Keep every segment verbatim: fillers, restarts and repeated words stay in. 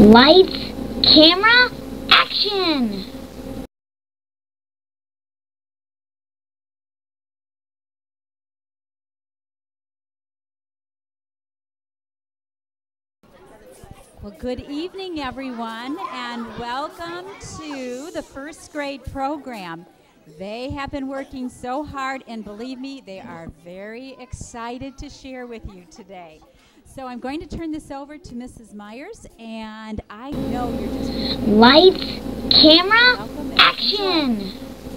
Lights, camera, action! Well, good evening, everyone, and welcome to the first grade program. They have been working so hard, and believe me, they are very excited to share with you today. So I'm going to turn this over to Missus Myers, and I know you're just... Lights, camera, action!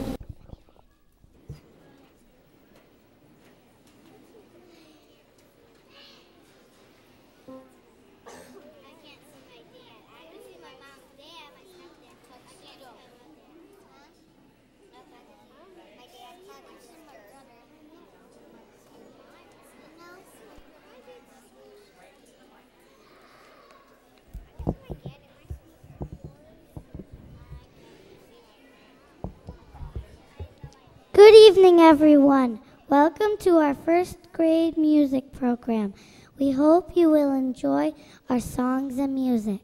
Good evening, everyone. Welcome to our first grade music program. We hope you will enjoy our songs and music.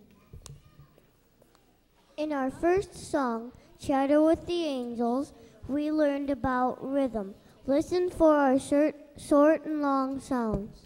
In our first song, Chatter with the Angels, we learned about rhythm. Listen for our short, short and long sounds.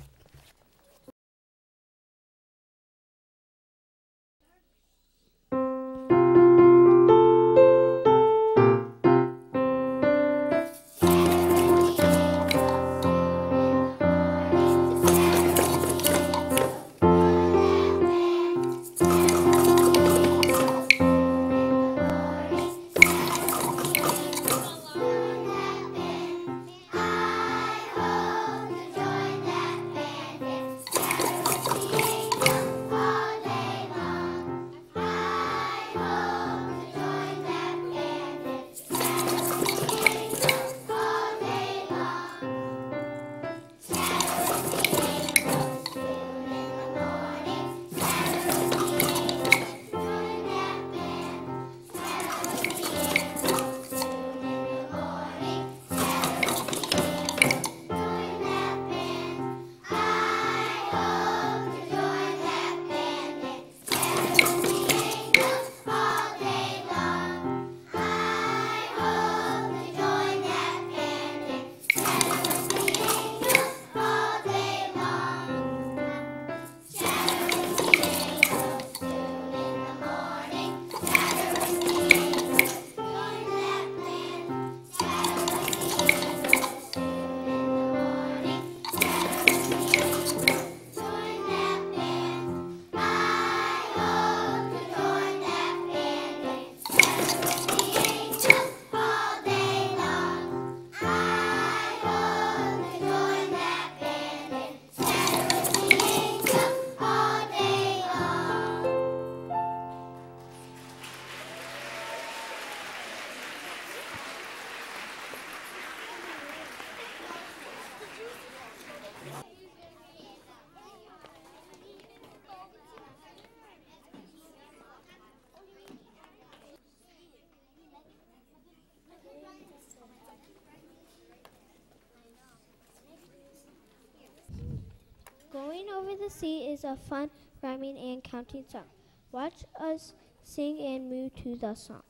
Going Over the Sea is a fun rhyming and counting song. Watch us sing and move to the song.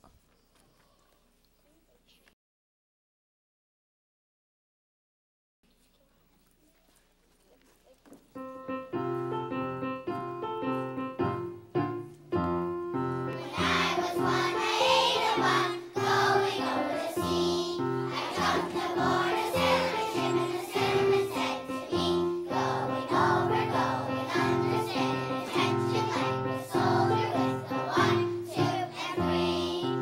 Soldier with the one, two, and three.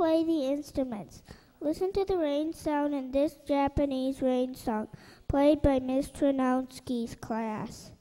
play the instruments. Listen to the rain sound in this Japanese rain song, played by Miss Tranowski's class.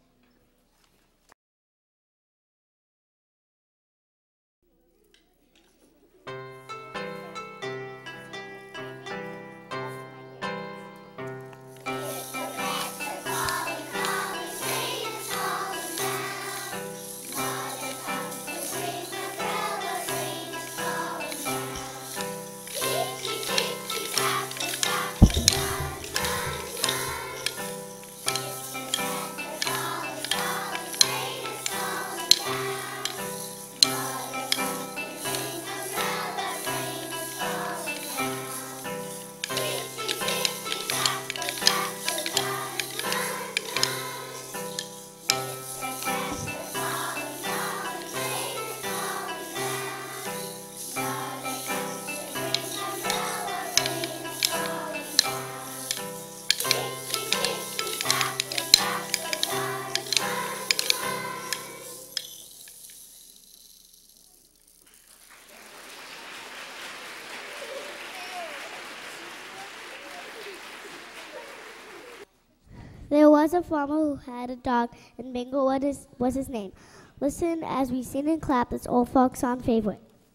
There was a farmer who had a dog, and Bingo was his, was his name. Listen as we sing and clap this old folk song favorite.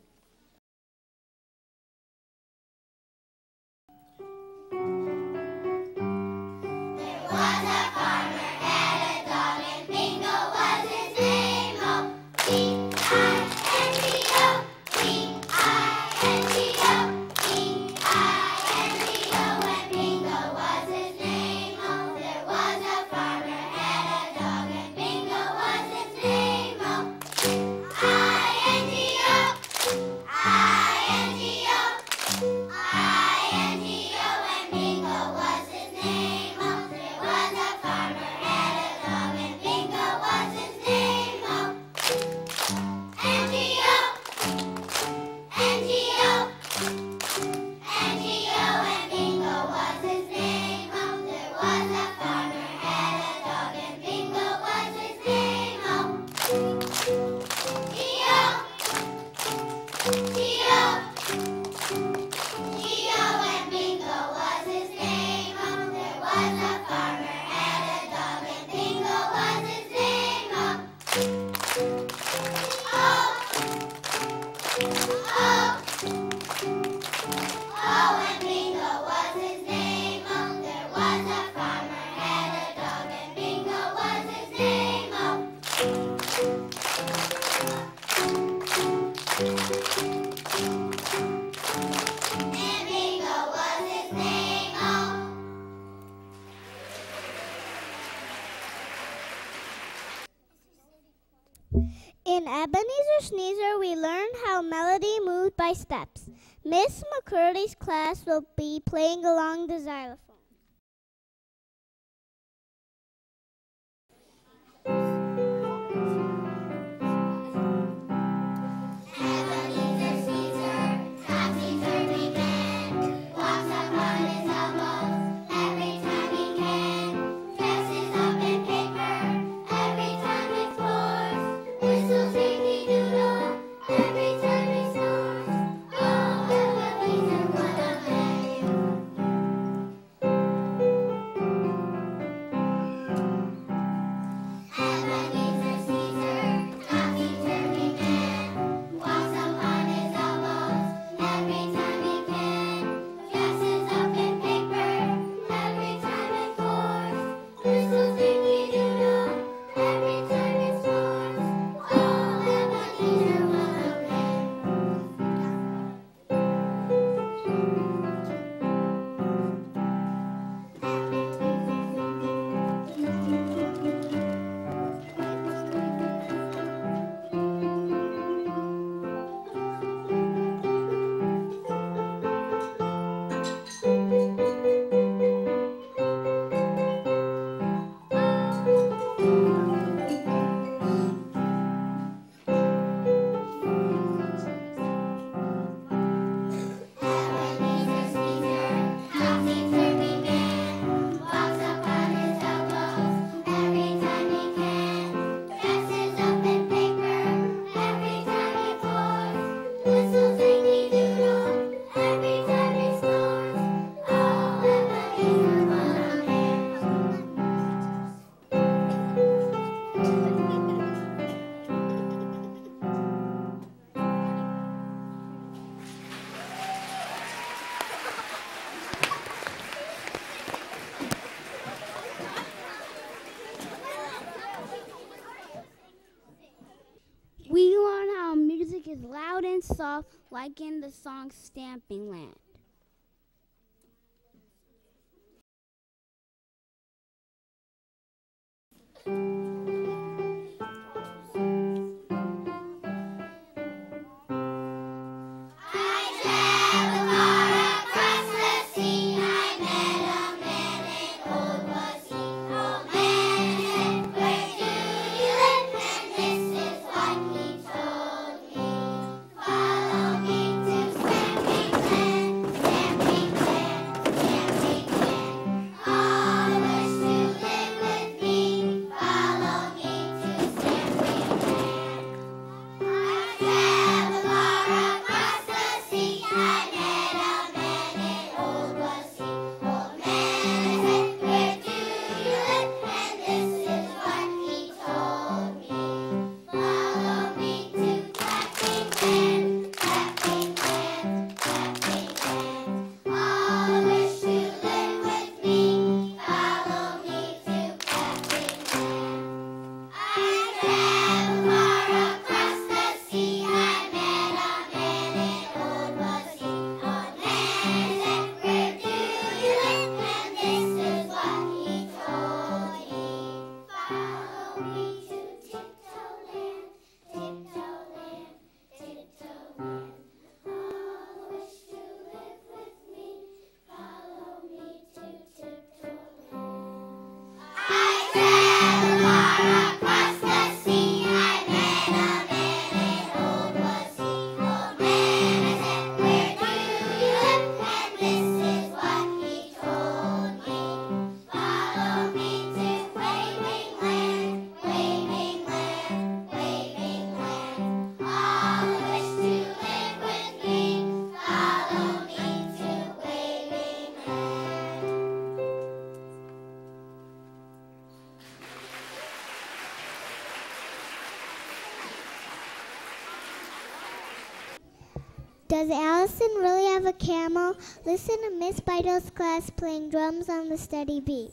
In Ebenezer Sneezer, we learned how melody moved by steps. Miss McCurdy's class will be playing along the xylophone. soft like in the song Stamping Land. Does Allison really have a camel? Listen to Miss Bidel's class playing drums on the steady beat.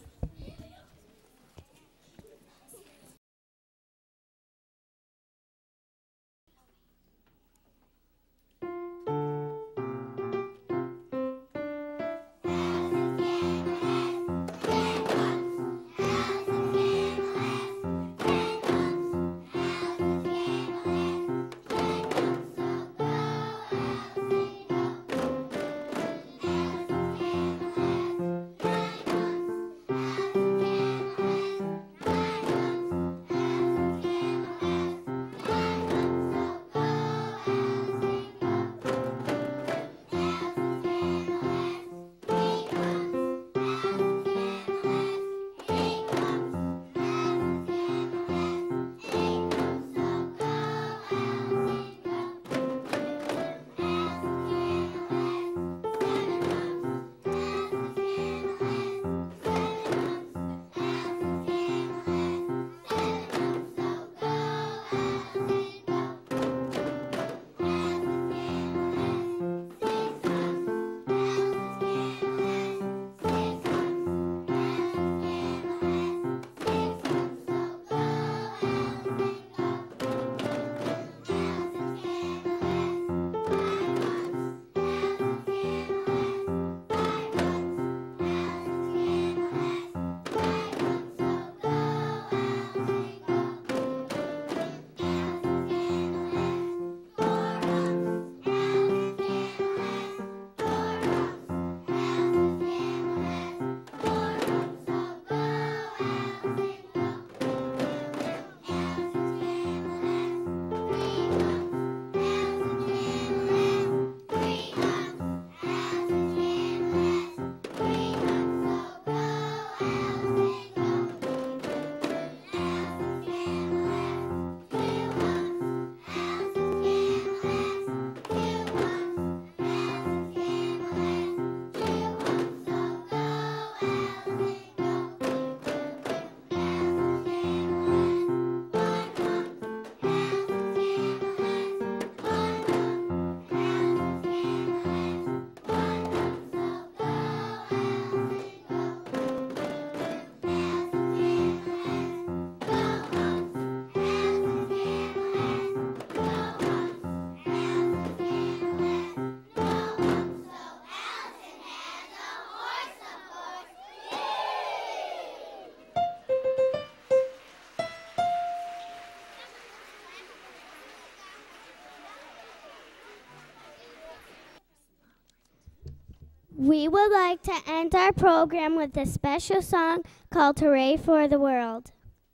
We would like to end our program with a special song called Hooray for the World.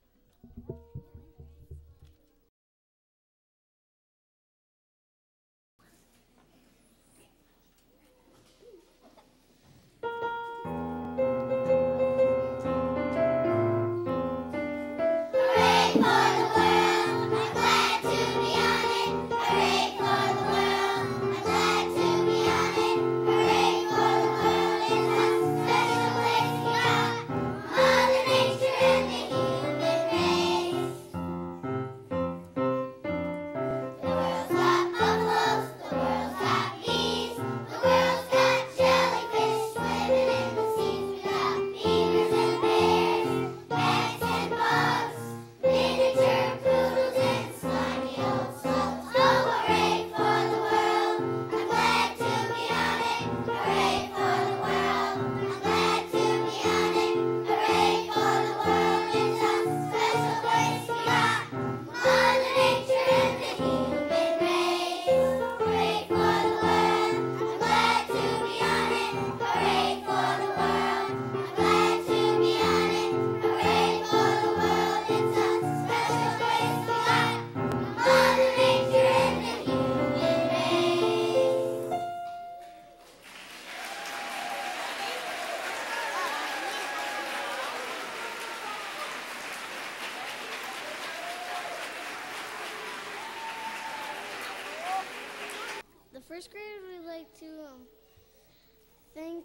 The first graders would like to um, thank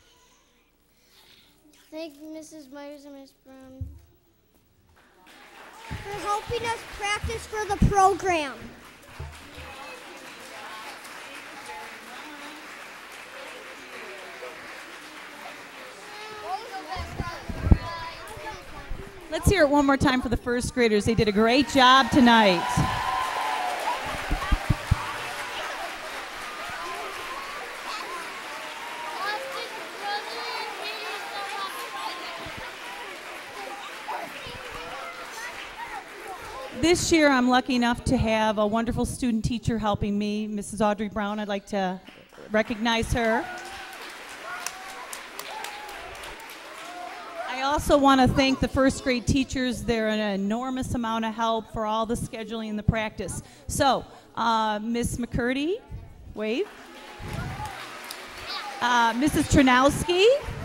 thank Missus Myers and Miss Brown for helping us practice for the program. Let's hear it one more time for the first graders. They did a great job tonight. This year, I'm lucky enough to have a wonderful student teacher helping me, Missus Audrey Brown. I'd like to recognize her. I also want to thank the first grade teachers. They're an enormous amount of help for all the scheduling and the practice. So, uh, Miss McCurdy, wave. Uh, Missus Tranowski.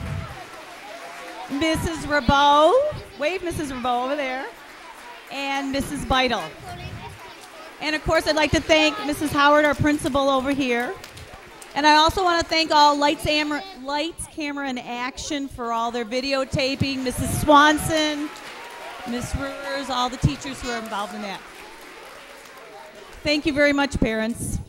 Missus Rabeau, wave Missus Rabeau over there. And Missus Beidel. And of course, I'd like to thank Missus Howard, our principal over here. And I also want to thank all Lights, Am- Lights, Camera, and Action for all their videotaping, Missus Swanson, Miss Rivers, all the teachers who are involved in that. Thank you very much, parents.